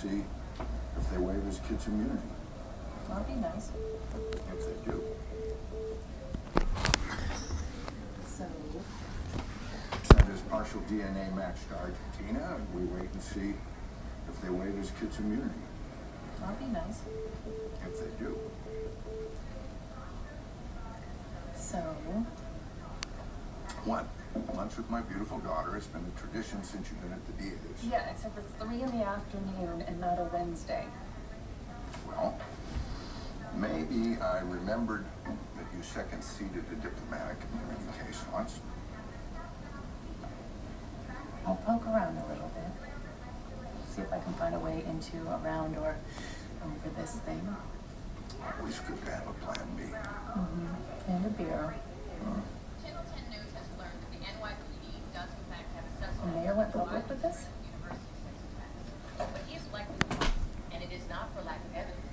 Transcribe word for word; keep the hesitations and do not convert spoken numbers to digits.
see if they waive his kid's immunity. That'd be nice. If they do. So, Send his partial D N A match to Argentina, and we wait and see if they waive his kid's immunity. that'd be nice. If they do. So, What? Lunch with my beautiful daughter has been a tradition since you've been at the D A's. yeah, except it's three in the afternoon and not a Wednesday. Well, maybe I remembered that you second-seated a diplomatic immunity case once. I'll poke around a little bit. See if I can find a way into, around, or over this thing. Always good to have a plan B. Mm-hmm. And a beer. Channel ten News has learned that the N Y P D does in fact have a The suspect. mayor went public with this? University sex offense. But he is likely, and it is not for lack of evidence.